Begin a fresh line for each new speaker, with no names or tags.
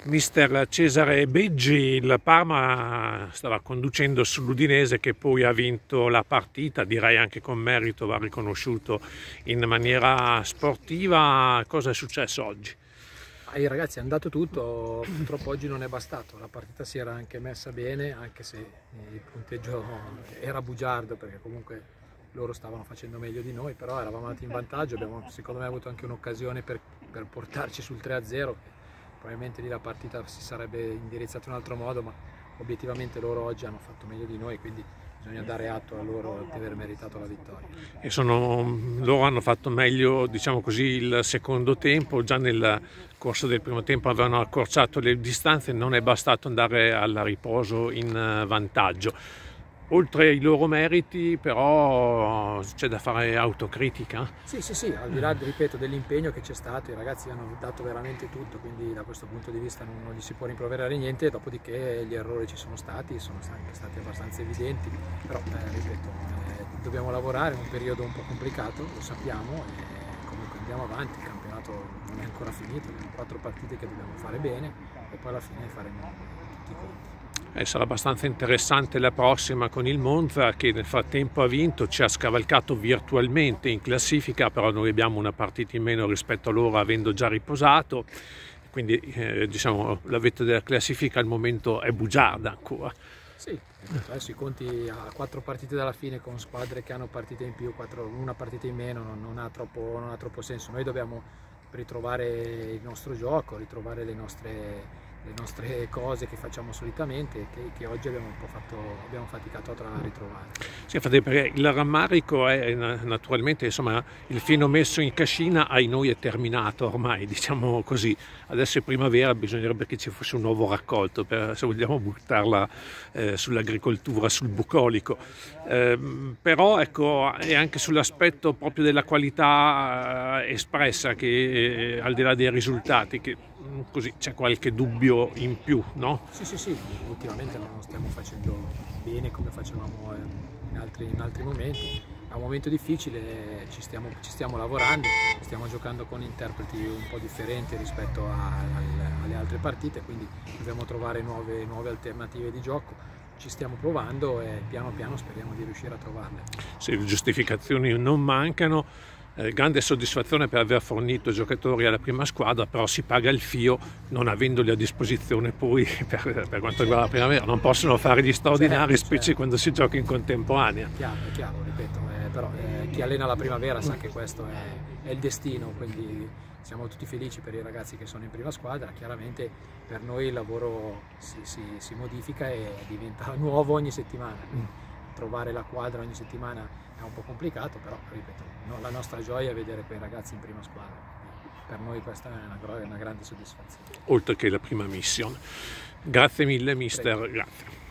Mister Cesare Beggi. Il Parma stava conducendo sull'Udinese, che poi ha vinto la partita, direi anche con merito, va riconosciuto in maniera sportiva. Cosa è successo oggi?
Ai ragazzi è andato tutto, purtroppo oggi non è bastato, la partita si era anche messa bene, anche se il punteggio era bugiardo, perché comunque loro stavano facendo meglio di noi, però eravamo andati in vantaggio, abbiamo secondo me avuto anche un'occasione per portarci sul 3-0, probabilmente lì la partita si sarebbe indirizzata in un altro modo, ma obiettivamente loro oggi hanno fatto meglio di noi, quindi bisogna dare atto a loro di aver meritato la vittoria.
E loro hanno fatto meglio, diciamo così, il secondo tempo. Già nel corso del primo tempo avevano accorciato le distanze, non è bastato andare al riposo in vantaggio. Oltre ai loro meriti, però, c'è da fare autocritica.
Sì, al di là, ripeto, dell'impegno che c'è stato, i ragazzi hanno dato veramente tutto, quindi da questo punto di vista non gli si può rimproverare niente, dopodiché gli errori ci sono stati anche stati abbastanza evidenti, però ripeto, dobbiamo lavorare, è un periodo un po' complicato, lo sappiamo, e comunque andiamo avanti, il campionato non è ancora finito, abbiamo 4 partite che dobbiamo fare bene e poi alla fine faremo tutti i conti.
Sarà abbastanza interessante la prossima con il Monza, che nel frattempo ha vinto, ci ha scavalcato virtualmente in classifica, però noi abbiamo una partita in meno rispetto a loro, avendo già riposato, quindi diciamo la vetta della classifica al momento è bugiarda ancora.
Sì, adesso i conti a 4 partite dalla fine con squadre che hanno partite in più, una partita in meno, non ha troppo senso. Noi dobbiamo ritrovare il nostro gioco, ritrovare le nostre cose che facciamo solitamente, che oggi abbiamo faticato a ritrovare.
Sì, perché il rammarico è naturalmente, insomma, il fieno messo in cascina ai noi è terminato ormai, diciamo così. Adesso è primavera, bisognerebbe che ci fosse un nuovo raccolto, se vogliamo buttarla sull'agricoltura, sul bucolico. Però ecco, è anche sull'aspetto proprio della qualità espressa, che al di là dei risultati, che così c'è qualche dubbio in più, no?
Sì, ultimamente non stiamo facendo bene come facevamo in altri momenti. È un momento difficile, ci stiamo lavorando, stiamo giocando con interpreti un po' differenti rispetto alle altre partite, quindi dobbiamo trovare nuove alternative di gioco. Ci stiamo provando e piano piano speriamo di riuscire a trovarle.
Sì, le giustificazioni non mancano. Grande soddisfazione per aver fornito giocatori alla prima squadra, però si paga il fio non avendoli a disposizione poi per quanto riguarda la primavera. Non possono fare gli straordinari, specie quando si gioca in contemporanea.
È chiaro, ripeto, però chi allena la primavera sa che questo è il destino, quindi siamo tutti felici per i ragazzi che sono in prima squadra. Chiaramente per noi il lavoro si modifica e diventa nuovo ogni settimana. Trovare la quadra ogni settimana è un po' complicato, però ripeto, la nostra gioia è vedere quei ragazzi in prima squadra. Per noi questa è una grande soddisfazione.
Oltre che la prima missione. Grazie mille mister, grazie.